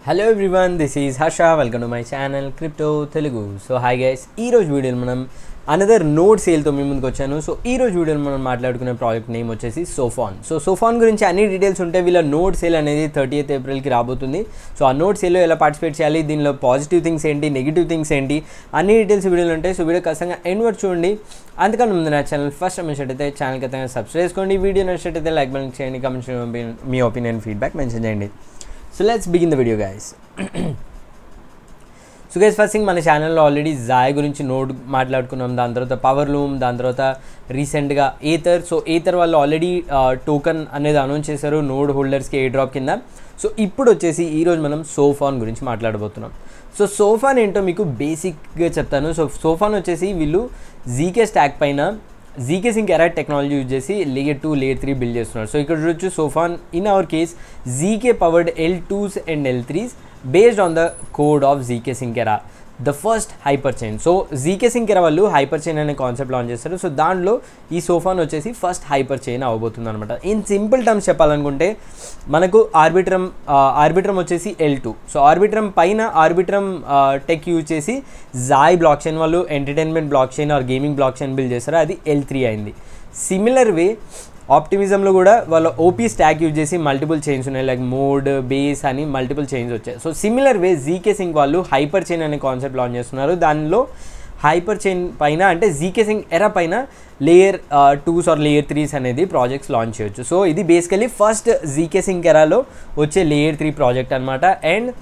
Hello everyone, this is Harsha. Welcome to my channel Crypto Telugu. So hi guys, ee roju video lo manam another node sale tho మీ ముందుకు వచ్చాను. So ఈ రోజు వీడియోలో మనం మాట్లాడుకునే project name వచ్చేసి సోఫాన్. So సోఫాన్ గురించి అన్ని డీటెయిల్స్ ఉంటే వీళ్ళ నోడ్ సేల్ అనేది 30th ఏప్రిల్కి రాబోతుంది. సో ఆ నోడ్ సేల్లో ఎలా పార్టిసిపేట్ చేయాలి, దీనిలో పాజిటివ్ థింగ్స్ ఏంటి, నెగిటివ్ థింగ్స్ ఏంటి, అన్ని డీటెయిల్స్ వీడియోలు ఉంటాయి. సో వీడియో ఖచ్చితంగా ఎండ్ వరకు చూడండి. అంతకన్నా ముందు నా ఛానల్ ఫస్ట్ నచ్చినట్టయితే ఛానల్ ఖచ్చితంగా సబ్స్క్రైబ్ చేసుకోండి. వీడియో నచ్చినట్టయితే లైక్ బటన్ చేయండి, కామెంట్ చేయండి, మీ ఒపీనియన్ ఫీడ్బ్యాక్ మెన్షన్ చేయండి. So let's begin the video guys. So guys first thing, మన ఛానల్లో ఆల్రెడీ జాయ్ గురించి నోడ్ మాట్లాడుకున్నాం, దాని తర్వాత పవర్ లూమ్, దాని తర్వాత రీసెంట్గా ఏథర్. సో ఏథర్ వాళ్ళు ఆల్రెడీ టోకన్ అనేది అనౌన్స్ చేశారు నోడ్ హోల్డర్స్కి ఎయిర్ డ్రాప్ కింద. సో ఇప్పుడు వచ్చేసి ఈరోజు మనం సోఫాన్ గురించి మాట్లాడబోతున్నాం. సో సోఫాన్ ఏంటో మీకు బేసిక్గా చెప్తాను. సో సోఫాన్ వచ్చేసి వీళ్ళు జీకే స్టాక్ పైన GK sync Era technology use చేసి లేయర్ 2 లేయర్ 3 బిల్డ్ చేస్తున్నారు. సో ఇక్కడ చూడొచ్చు Sophon in our case ZK powered L2s and L3s based on the code of ZK Sync Era, the first hyperchain. So ZK Sync Era వాళ్ళు hyperchain అనే concept launch చేస్తారు. So దాంట్లో ఈ సోఫాన్ వచ్చేసి first hyper chain అవబోతుంది అనమాట. In simple terms చెప్పాలనుకుంటే మనకు ఆర్బిట్రమ్ వచ్చేసి L2. సో ఆర్బిట్రమ్ పైన ఆర్బిట్రమ్ టెక్ యూజ్ చేసి జాయ్ బ్లాక్ చైన్ వాళ్ళు entertainment blockchain or gaming blockchain build చేస్తారు, అది L3 అయింది. సిమిలర్ వే ఆప్టిమిజంలో కూడా వాళ్ళ ఓపీ స్టాక్ యూజ్ చేసి మల్టిపుల్ చైన్స్ ఉన్నాయి, లైక్ మోడ్, బేస్ అని మల్టిపుల్ చైన్స్ వచ్చాయి. So similar way ZKsync వాళ్ళు హైపర్ చైన్ అనే కాన్సెప్ట్ లాంచ్ చేస్తున్నారు. దానిలో హైపర్ చైన్ పైన అంటే జీకే సింక్ ఎరా పైన layer 2s are layer 3s అనేది ప్రాజెక్ట్స్ లాంచ్ చేయొచ్చు. సో ఇది బేసికలీ ఫస్ట్ జీకే సింక్ ఎరాలో వచ్చే లేయర్ 3 ప్రాజెక్ట్ అనమాట. అండ్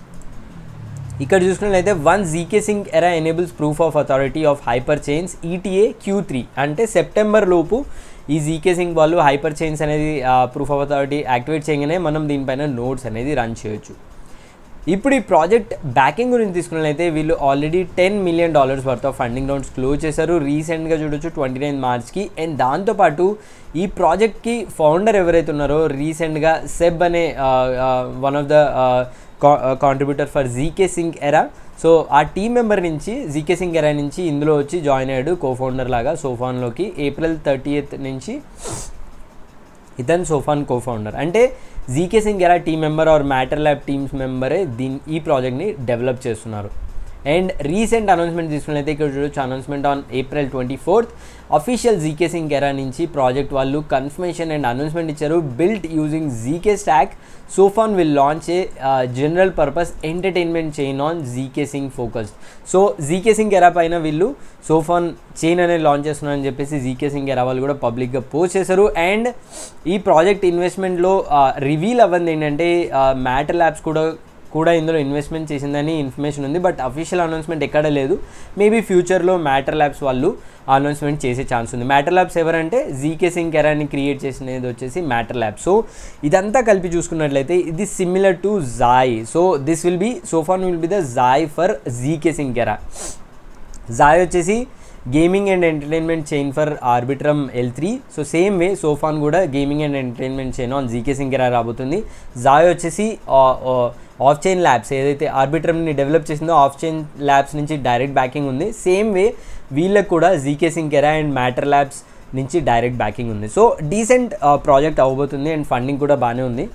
ఇక్కడ చూసుకున్నట్లయితే one GK sync Era enables proof of authority of hyperchains ETA Q3 అంటే సెప్టెంబర్ లోపు ఈ జీకే సింక్ వాళ్ళు హైపర్ చైన్స్ అనేది ప్రూఫ్ ఆఫ్ అథారిటీ యాక్టివేట్ చేయగానే మనం దీనిపైన నోడ్స్ అనేది రన్ చేయొచ్చు. ఇప్పుడు ఈ ప్రాజెక్ట్ బ్యాకింగ్ గురించి తీసుకున్నట్లయితే వీళ్ళు already $10 million worth of funding rounds close చేశారు రీసెంట్గా చూడొచ్చు 29 మార్చ్కి. అండ్ దాంతోపాటు ఈ ప్రాజెక్ట్కి ఫౌండర్ ఎవరైతే ఉన్నారో రీసెంట్గా సెబ్ అనే one of the contributor for GK sync Era. So ఆ టీమ్ మెంబర్ నుంచి జీకే సింక్ ఎరా నుంచి ఇందులో వచ్చి జాయిన్ అయ్యాడు కోఫౌండర్ లాగా సోఫాన్లోకి. ఏప్రిల్ 30th నుంచి ఇతను సోఫాన్ కోఫౌండర్. అంటే ZK sync Era team member or Matter Lab teams మెంబరే ఈ ప్రాజెక్ట్ని డెవలప్ చేస్తున్నారు. అండ్ రీసెంట్ అనౌన్స్మెంట్ తీసుకున్నట్లయితే ఇక్కడ చూడొచ్చు announcement on April 24th official ZK sync Era నుంచి ప్రాజెక్ట్ వాళ్ళు కన్ఫర్మేషన్ అండ్ అనౌన్స్మెంట్ ఇచ్చారు. Built using ZK stack, Sophon will launch a general purpose entertainment chain on ZK Sync focused. So ZK sync Era పైన వీళ్ళు సోఫాన్ chain అనేది launch చేస్తున్నారని చెప్పేసి GK sync ఎరా వాళ్ళు కూడా పబ్లిక్గా పోస్ట్ చేశారు. అండ్ ఈ ప్రాజెక్ట్ ఇన్వెస్ట్మెంట్లో రివీల్ అవ్వంది ఏంటంటే మ్యాటర్ ల్యాబ్స్ కూడా ఇందులో ఇన్వెస్ట్మెంట్ చేసిందని ఇన్ఫర్మేషన్ ఉంది, బట్ అఫీషియల్ అనౌన్స్మెంట్ ఎక్కడ లేదు. మేబీ ఫ్యూచర్లో మ్యాటర్ ల్యాబ్స్ వాళ్ళు అనౌన్స్మెంట్ చేసే ఛాన్స్ ఉంది. మ్యాటర్ ల్యాబ్స్ ఎవరంటే జీకే సింక్ ఎరాని క్రియేట్ చేసినది వచ్చేసి మ్యాటర్ ల్యాబ్స్. సో ఇదంతా కలిపి చూసుకున్నట్లయితే ఇది similar to Xai. So this will be Sophon will be the Xai for GK sync Era. Xai వచ్చేసి gaming and entertainment chain for Arbitrum L3. So same way Sophon కూడా gaming and entertainment chain on ZK sync Era రాబోతుంది. Xai వచ్చేసి off chain labs ఏదైతే ఆర్బిట్రమ్ని develop చేసిందో off chain Labs నుంచి direct backing ఉంది. Same way వీళ్ళకి కూడా ZK sync Era and Matter Labs నుంచి డైరెక్ట్ బ్యాకింగ్ ఉంది. సో డీసెంట్ ప్రాజెక్ట్ అవ్వబోతుంది అండ్ ఫండింగ్ కూడా బాగానే ఉంది.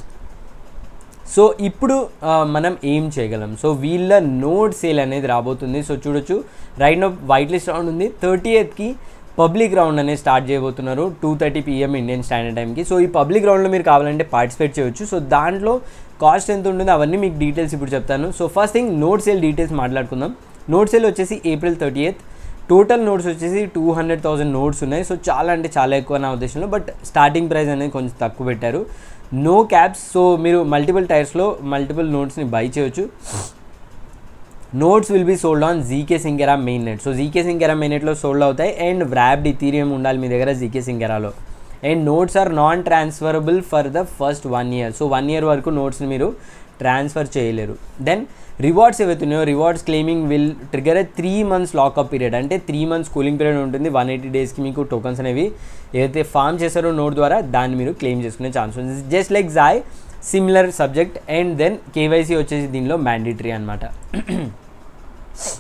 సో ఇప్పుడు మనం ఏం చేయగలం, సో వీళ్ళ నోడ్ సేల్ అనేది రాబోతుంది. సో చూడొచ్చు right now white list round ఉంది. 30th పబ్లిక్ రౌండ్ అనేది స్టార్ట్ చేయబోతున్నారు 2:30 PM ఇండియన్ స్టాండర్డ్ టైంకి. సో ఈ పబ్లిక్ రౌండ్లో మీరు కావాలంటే పార్టిసిపేట్ చేయొచ్చు. సో దాంట్లో కాస్ట్ ఎంత ఉంటుందో అవన్నీ మీకు డీటెయిల్స్ ఇప్పుడు చెప్తాను. So first thing node sale details మాట్లాడుకుందాం. నోడ్ సేల్ వచ్చేసి April 30th. టోటల్ నోట్స్ వచ్చేసి 200,000 నోట్స్ ఉన్నాయి. సో చాలా అంటే చాలా ఎక్కువ నా ఉద్దేశంలో, బట్ స్టార్టింగ్ ప్రైస్ అనేది కొంచెం తక్కువ పెట్టారు. No caps. సో మీరు మల్టిపుల్ టైర్స్లో మల్టిపుల్ నోట్స్ని బై చేయొచ్చు. Nodes will be sold on ZK sync Era main net. So ZK sync Era main నెట్లో సోల్డ్ అవుతాయి. అండ్ వ్రాప్డ్ ఇథీరియం ఉండాలి మీ దగ్గర జీకే సింక్ ఎరాలో. And nodes are non transferable for the first 1 year. So 1 year వరకు నోట్స్ని మీరు transfer చేయలేరు. దెన్ రివార్డ్స్ ఏవైతున్నాయో rewards claiming will trigger 3 months lockup period. అంటే 3 months కూలింగ్ పీరియడ్ ఉంటుంది. 180 daysకి మీకు టోకన్స్ అనేవి ఏదైతే ఫామ్ చేశారో నోట్ ద్వారా దాన్ని మీరు క్లెయిమ్ చేసుకునే ఛాన్స్ ఉంది. Just like Xai similar subject. And then KYC వచ్చేసి దీనిలో మ్యాండేటరీ అనమాట.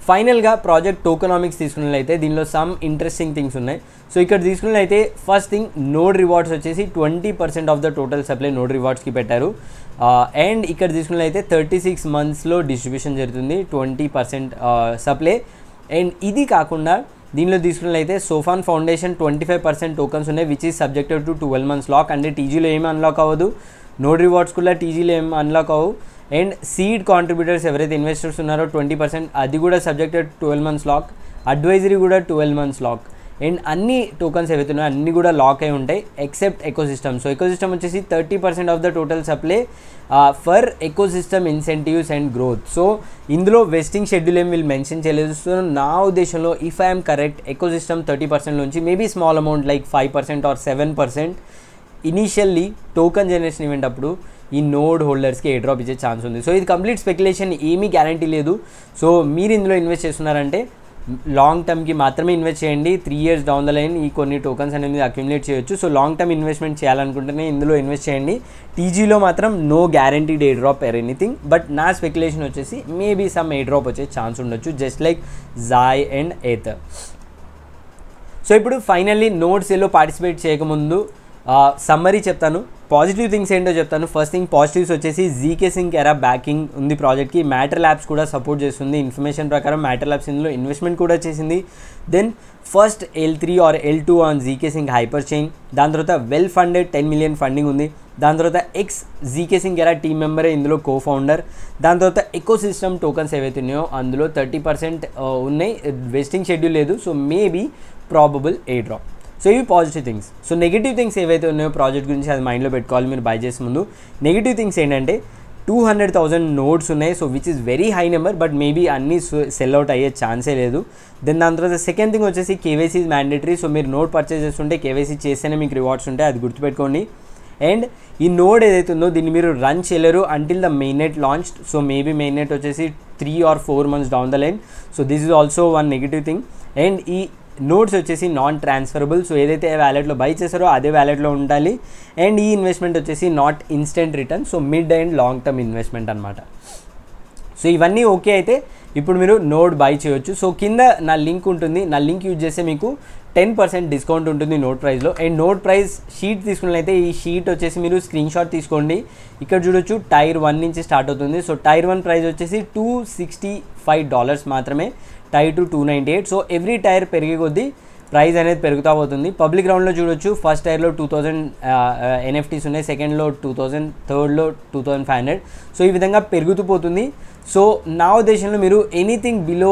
ఫైనల్గా ప్రాజెక్ట్ టోకనామిక్స్ తీసుకున్నట్లయితే దీనిలో సమ్ ఇంట్రెస్టింగ్ థింగ్స్ ఉన్నాయి. సో ఇక్కడ తీసుకున్నట్లయితే ఫస్ట్ థింగ్ నోడ్ రివార్డ్స్ వచ్చేసి 20% of the total supply node రివార్డ్స్కి పెట్టారు. అండ్ ఇక్కడ తీసుకున్నట్లయితే 36 monthsలో డిస్ట్రిబ్యూషన్ జరుగుతుంది 20% సప్లై. అండ్ ఇది కాకుండా దీనిలో తీసుకున్నట్లయితే సోఫాన్ ఫౌండేషన్ 25% టోకన్స్ ఉన్నాయి which is subjected to 12 months lock. అంటే టీజీలో ఏమి అన్లాక్ అవ్వదు, నోడ్ రివార్డ్స్ కూడా టీజీలో ఏమి అన్లాక్ అవ్వవు. అండ్ సీడ్ కాంట్రిబ్యూటర్స్ ఎవరైతే ఇన్వెస్టర్స్ ఉన్నారో 20% అది కూడా సబ్జెక్టెడ్ 12 months లాక్. అడ్వైజరీ కూడా 12 months లాక్. అండ్ అన్ని టోకన్స్ ఏవైతే ఉన్నాయో అన్నీ కూడా లాక్ అయి ఉంటాయి ఎక్సెప్ట్ ఎకోసిస్టమ్. సో ఎకోసిస్టమ్ వచ్చేసి 30% of the total supply for ecosystem incentives and growth. So ఇందులో వెస్టింగ్ షెడ్యూల్ ఏం వీళ్ళు మెన్షన్ చేయలేదు. సో నా ఉద్దేశంలో ఇఫ్ ఐఎమ్ కరెక్ట్ ఎకోసిస్టమ్ 30% నుంచి maybe small amount like 5% or 7% initially token generation event అప్పుడు ఈ నోడ్ హోల్డర్స్కి ఏ డ్రాప్ ఇచ్చే ఛాన్స్ ఉంది. సో ఇది కంప్లీట్ స్పెక్యులేషన్, ఏమీ గ్యారంటీ లేదు. సో మీరు ఇందులో ఇన్వెస్ట్ చేస్తున్నారంటే లాంగ్ టర్మ్కి మాత్రమే ఇన్వెస్ట్ చేయండి. 3 years డౌన్ ద లైన్ ఈ కొన్ని టోకన్స్ అనేది అక్యుములేట్ చేయొచ్చు. సో లాంగ్ టర్మ్ ఇన్వెస్ట్మెంట్ చేయాలనుకుంటేనే ఇందులో ఇన్వెస్ట్ చేయండి. టీజీలో మాత్రం no guaranteed airdrop or anything. But నా స్పెక్యులేషన్ వచ్చేసి మేబీ సమ్ ఏ డ్రాప్ వచ్చే ఛాన్స్ ఉండొచ్చు just like Xai and Aethir. So ఇప్పుడు ఫైనల్లీ నోడ్ సేల్లో పార్టిసిపేట్ చేయకముందు సమ్మరీ చెప్తాను, పాజిటివ్ థింగ్స్ ఏంటో చెప్తాను. ఫస్ట్ థింగ్ పాజిటివ్స్ వచ్చేసి జీకే సింక్ ఎరా బ్యాకింగ్ ఉంది ప్రాజెక్ట్కి. మ్యాటర్ ల్యాబ్స్ కూడా సపోర్ట్ చేస్తుంది. ఇన్ఫర్మేషన్ ప్రకారం మ్యాటర్ ల్యాబ్స్ ఇందులో ఇన్వెస్ట్మెంట్ కూడా చేసింది. Then first L3 or L2 on ZK Sync hyper chain. దాని తర్వాత వెల్ ఫండెడ్ 10 million ఫండింగ్ ఉంది. దాని తర్వాత ex ZK sync Era team మెంబరే ఇందులో కో ఫౌండర్. దాని తర్వాత ఎకో సిస్టమ్ టోకన్స్ ఏవైతే ఉన్నాయో అందులో 30% ఉన్నాయి, వెస్టింగ్ షెడ్యూల్ లేదు. So maybe probable airdrop. So ఇవి positive things. So negative things ఏవైతే ఉన్నాయో ప్రాజెక్ట్ గురించి అది మైండ్లో పెట్టుకోవాలి మీరు బై చేసే ముందు. నెగిటివ్ థింగ్స్ ఏంటంటే 200,000 నోడ్స్ ఉన్నాయి. So which is very high number, but maybe అన్నీ సెల్ అవుట్ అయ్యే ఛాన్సే లేదు. దెన్ దాని తర్వాత సెకండ్ థింగ్ వచ్చేసి కేవైసీ ఇస్ మ్యాండేటరీ. సో మీరు నోడ్ పర్చేస్ చేస్తుంటే కేవైసీ చేస్తేనే మీకు రివార్డ్స్ ఉంటాయి, అది గుర్తుపెట్టుకోండి. అండ్ ఈ నోడ్ ఏదైతే ఉందో దీన్ని మీరు రన్ చేయలేరు until the main net launched. So maybe main net వచ్చేసి 3 or 4 months down the line. So this is also one negative thing. And ఈ నోట్స్ వచ్చేసి నాన్ ట్రాన్స్ఫరబుల్. సో ఏదైతే వ్యాలెట్లో బై చేశారో అదే వ్యాలెట్లో ఉండాలి. అండ్ ఈ ఇన్వెస్ట్మెంట్ వచ్చేసి not instant return, so mid and long term investment అనమాట. సో ఇవన్నీ ఓకే అయితే ఇప్పుడు మీరు నోడ్ బై చేయొచ్చు. సో కింద నా లింక్ ఉంటుంది, నా లింక్ యూజ్ చేస్తే మీకు 10% డిస్కౌంట్ ఉంటుంది నోడ్ ప్రైస్లో. అండ్ నోడ్ ప్రైస్ షీట్ తీసుకున్నట్లయితే ఈ షీట్ వచ్చేసి మీరు స్క్రీన్ షాట్ తీసుకోండి. ఇక్కడ చూడొచ్చు టైర్ 1 నుంచి స్టార్ట్ అవుతుంది. సో టైర్ 1 ప్రైస్ వచ్చేసి $265 మాత్రమే, టైర్ 2 $298. సో ఎవ్రీ టైర్ పెరిగే కొద్దీ ప్రైస్ అనేది పెరుగుతూ పోతుంది. పబ్లిక్ గ్రౌండ్లో చూడొచ్చు ఫస్ట్ టైర్లో 2000 NFTs ఉన్నాయి, సెకండ్లో 2000, థర్డ్లో 2500. సో ఈ విధంగా పెరుగుతూ పోతుంది. సో నా ఉద్దేశంలో మీరు ఎనీథింగ్ బిలో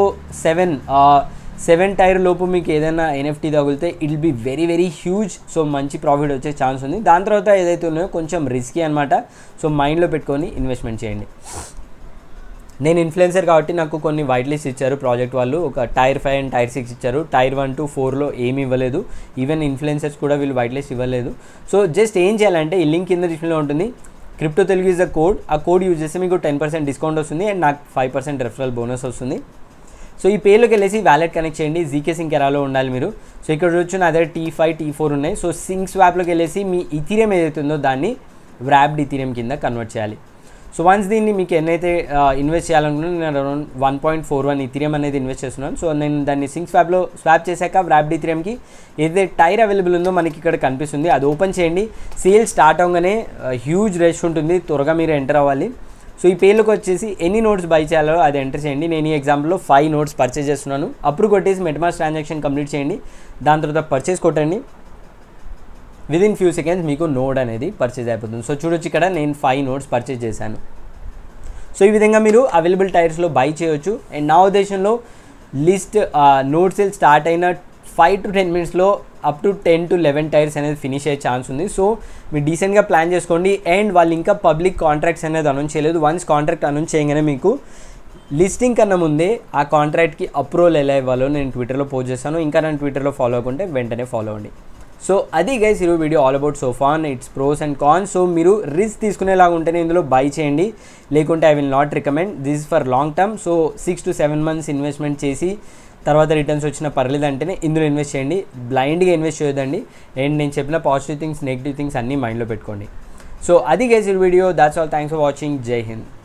7 టైర్ లోపు మీకు ఏదైనా NFT తగిలితే it will be very very huge. So మంచి ప్రాఫిట్ వచ్చే ఛాన్స్ ఉంది. దాని తర్వాత ఏదైతే ఉన్నాయో కొంచెం రిస్కీ అనమాట. సో మైండ్లో పెట్టుకొని ఇన్వెస్ట్మెంట్ చేయండి. నేను ఇన్ఫ్లుయెన్సర్ కాబట్టి నాకు కొన్ని వైట్ లిస్ట్ ఇచ్చారు ప్రాజెక్ట్ వాళ్ళు, ఒక టైర్ 5 అండ్ టైర్ 6 ఇచ్చారు. టైర్ 1 to 4లో ఏమి ఇవ్వలేదు. ఈవెన్ ఇన్ఫ్లుయెన్సర్స్ కూడా వీళ్ళు వైట్ లిస్ట్ ఇవ్వలేదు. సో జస్ట్ ఏం చేయాలంటే ఈ లింక్ కింద డిస్ప్లేలో ఉంటుంది, crypto Telugu is the code. ఆ కోడ్ యూజ్ చేస్తే మీకు 10% డిస్కౌంట్ వస్తుంది అండ్ నాకు 5% రెఫరల్ బోనస్ వస్తుంది. సో ఈ పేలోకి వెళ్ళేసి వ్యాలెట్ కనెక్ట్ చేయండి. జీకే సింక్ ఎరాలో ఉండాలి మీరు. సో ఇక్కడ చూడొచ్చు నా దగ్గర T5, T4 ఉన్నాయి. సో సింక్ స్వాప్లోకి వెళ్ళేసి మీ ఇథీరియం ఏదైతే ఉందో దాన్ని వ్రాప్డ్ ఇథీరియం కింద కన్వర్ట్ చేయాలి. సో వన్స్ దీన్ని మీకు ఎన్నైతే ఇన్వెస్ట్ చేయాలనుకున్నాను నేను అరౌండ్ 1.41 ఇథీరియం అనేది ఇన్వెస్ట్ చేస్తున్నాను. సో నేను దాన్ని సింక్ స్వాప్లో స్వాప్ చేశాక వ్రాప్డ్ ఇథీరియంకి ఏదైతే టైర్ అవైలబుల్ ఉందో మనకి ఇక్కడ కనిపిస్తుంది, అది ఓపెన్ చేయండి. సేల్ స్టార్ట్ అవగానే హ్యూజ్ రష్ ఉంటుంది, త్వరగా మీరు ఎంటర్ అవ్వాలి. సో ఈ పేలోకి వచ్చేసి ఎన్ని నోట్స్ బై చేయాలో అది ఎంటర్ చేయండి. నేను ఈ ఎగ్జాంపుల్లో 5 నోట్స్ పర్చేస్ చేస్తున్నాను. అప్పుడు కొట్టేసి మెటమాస్క్ ట్రాన్సాక్షన్ కంప్లీట్ చేయండి. దాని తర్వాత పర్చేస్ కొట్టండి. విదిన్ ఫ్యూ సెకండ్స్ మీకు నోడ్ అనేది పర్చేజ్ అయిపోతుంది. సో చూడొచ్చు ఇక్కడ నేను 5 నోట్స్ పర్చేజ్ చేశాను. సో ఈ విధంగా మీరు అవైలబుల్ టైర్స్లో బై చేయొచ్చు. అండ్ నా ఉద్దేశంలో లిస్ట్ నోడ్ సేల్ స్టార్ట్ అయిన 5 to 10 minutesలో అప్ టు 10 to 11 టైర్స్ అనేది ఫినిష్ అయ్యే ఛాన్స్ ఉంది. సో మీరు డీసెంట్గా ప్లాన్ చేసుకోండి. అండ్ వాళ్ళు ఇంకా పబ్లిక్ కాంట్రాక్ట్స్ అనేది అనౌన్స్ చేయలేదు. వన్స్ కాంట్రాక్ట్ అనౌన్స్ చేయగానే మీకు లిస్టింగ్ కన్నా ముందే ఆ కాంట్రాక్ట్కి అప్రూవల్ ఎలా ఇవ్వాలో నేను ట్విట్టర్లో పోస్ట్ చేస్తాను. ఇంకా నేను ట్విట్టర్లో ఫాలో అవ్వకుంటే వెంటనే ఫాలో అవ్వండి. సో అది గైస్ ఈరోజు video all about Sophon, its pros and cons. So మీరు రిస్క్ తీసుకునేలాగా ఉంటేనే ఇందులో బై చేయండి, లేకుంటే I will not recommend. This is for long term. So 6 to 7 months investment చేసి తర్వాత రిటర్న్స్ వచ్చిన పర్లేదు అంటేనే ఇందులో ఇన్వెస్ట్ చేయండి, బ్లైండ్గా ఇన్వెస్ట్ చేయొద్దండి. అండ్ నేను చెప్పిన పాజిటివ్ థింగ్స్ నెగిటివ్ థింగ్స్ అన్నీ మైండ్లో పెట్టుకోండి. సో అది గైస్ ఈ video. That's all. Thanks for watching. Jai Hind.